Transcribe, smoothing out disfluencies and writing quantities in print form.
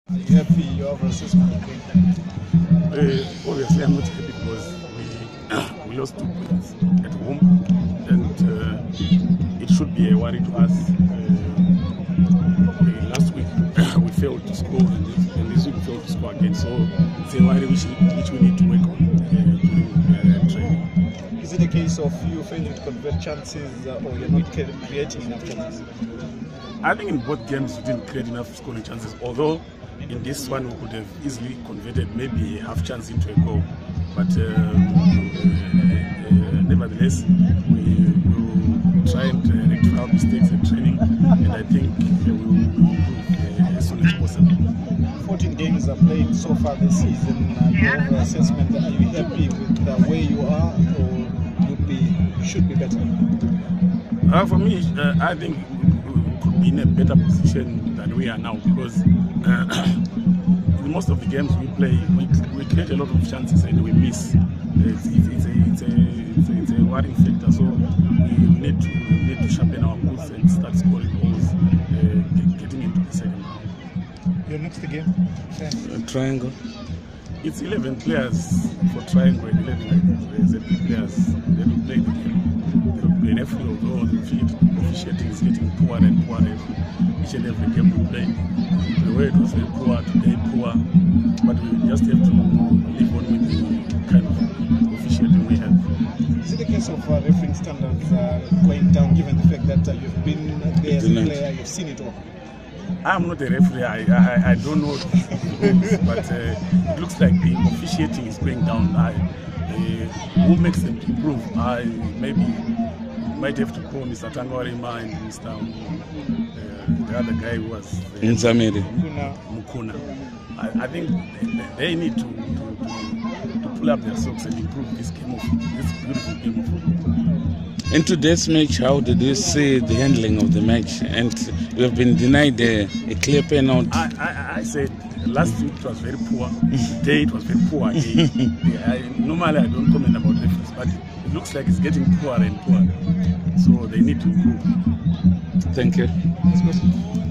Are you happy you have an assessment? Obviously, I'm not happy because we lost 2 points at home, and it should be a worry to us. Last week we failed to score, and this week we failed to score again. So it's a worry which we need to work on during training. Is it a case of you failing to convert chances, or you're not creating enough chances? I think in both games we didn't create enough scoring chances, although in this one we could have easily converted maybe a half chance into a goal. But nevertheless, we will try and rectify our mistakes in training, and I think we will improve as soon as possible. 14 games are played so far this season. Your assessment, are you happy with the way you are, or you should be better? For me, I think we could be in a better position than we are now, because in most of the games we play, we create a lot of chances and we miss. It's a worrying factor, so we need to sharpen our boots and start scoring goals, getting into the second round. Your next game? Triangle. It's 11 players for Triangle and 11 ZP players that will play the game. They will play in every, although the officiating is getting poorer and poorer each and every game we play. The way it was very poor today, poor, but we just have to live on with the kind of officiating we have. Is it a case of refereeing standards going down, given the fact that you've been there as a player, you've seen it all? I'm not a referee, I don't know the rules, but it looks like the officiating is going down. Who makes them improve? Maybe might have to call Mr. Tangwarima and Mr. The other guy who was Mukuna. I think they need to pull up their socks and improve this beautiful game of football. In today's match, how did you see the handling of the match? And you have been denied a clear penalty. I said last week it was very poor. Today it was very poor again. Normally I don't comment about referees, but it looks like it's getting poorer and poorer. So they need to improve. Thank you. Let's go.